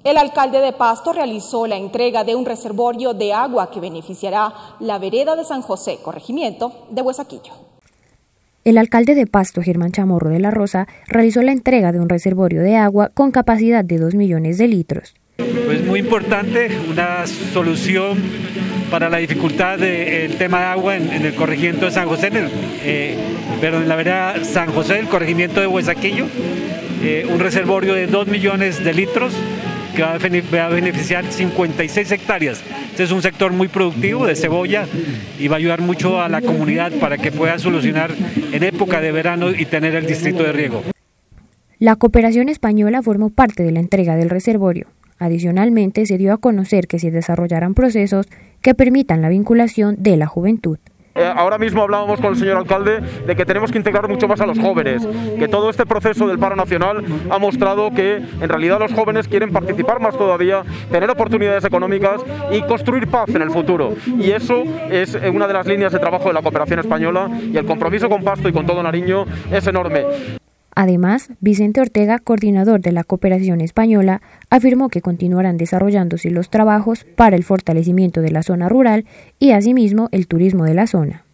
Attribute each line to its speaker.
Speaker 1: El alcalde de Pasto realizó la entrega de un reservorio de agua que beneficiará la vereda de San José, corregimiento de Huesaquillo.
Speaker 2: El alcalde de Pasto, Germán Chamorro de la Rosa, realizó la entrega de un reservorio de agua con capacidad de 2 millones de litros.
Speaker 3: Pues muy importante, una solución para la dificultad del tema de agua en el corregimiento de San José, en la vereda San José del corregimiento de Huesaquillo, un reservorio de 2 millones de litros que va a beneficiar 56 hectáreas. Este es un sector muy productivo de cebolla y va a ayudar mucho a la comunidad para que pueda solucionar en época de verano y tener el distrito de riego.
Speaker 2: La cooperación española formó parte de la entrega del reservorio. Adicionalmente, se dio a conocer que se desarrollarán procesos que permitan la vinculación de la juventud.
Speaker 4: Ahora mismo hablábamos con el señor alcalde de que tenemos que integrar mucho más a los jóvenes, que todo este proceso del paro nacional ha mostrado que en realidad los jóvenes quieren participar más todavía, tener oportunidades económicas y construir paz en el futuro. Y eso es una de las líneas de trabajo de la cooperación española y el compromiso con Pasto y con todo Nariño es enorme.
Speaker 2: Además, Vicente Ortega, coordinador de la cooperación española, afirmó que continuarán desarrollándose los trabajos para el fortalecimiento de la zona rural y asimismo el turismo de la zona.